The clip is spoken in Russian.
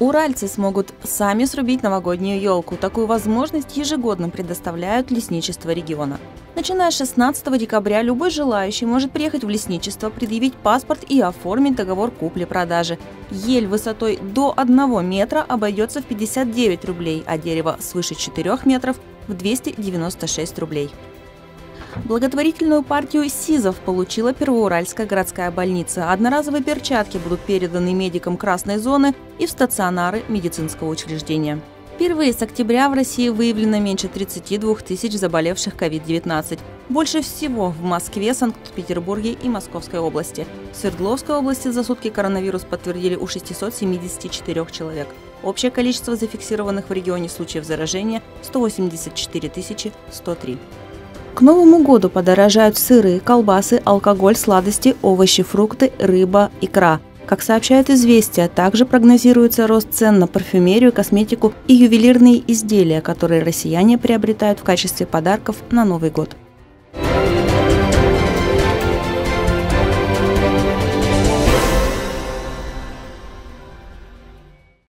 Уральцы смогут сами срубить новогоднюю елку. Такую возможность ежегодно предоставляют лесничества региона. Начиная с 16 декабря любой желающий может приехать в лесничество, предъявить паспорт и оформить договор купли-продажи. Ель высотой до 1 метра обойдется в 59 рублей, а дерево свыше 4 метров – в 296 рублей. Благотворительную партию СИЗов получила Первоуральская городская больница. Одноразовые перчатки будут переданы медикам красной зоны и в стационары медицинского учреждения. Впервые с октября в России выявлено меньше 32 тысяч заболевших COVID-19. Больше всего в Москве, Санкт-Петербурге и Московской области. В Свердловской области за сутки коронавирус подтвердили у 674 человек. Общее количество зафиксированных в регионе случаев заражения – 184 103. К Новому году подорожают сыры, колбасы, алкоголь, сладости, овощи, фрукты, рыба, икра. Как сообщают «Известия», также прогнозируется рост цен на парфюмерию, косметику и ювелирные изделия, которые россияне приобретают в качестве подарков на Новый год.